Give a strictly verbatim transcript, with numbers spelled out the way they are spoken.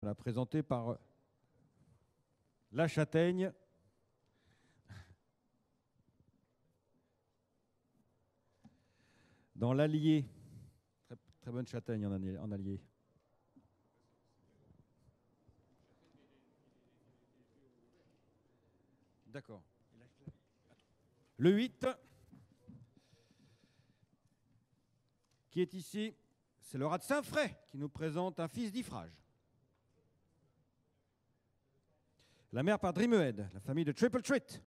Voilà, présenté par la châtaigne. Dans l'Allier. Très, très bonne châtaigne en, en Allier. D'accord. Le huit, qui est ici, c'est le rat de Saint-Fray qui nous présente un fils d'Ifrage. La mère par Drimehead, la famille de Triple Treat.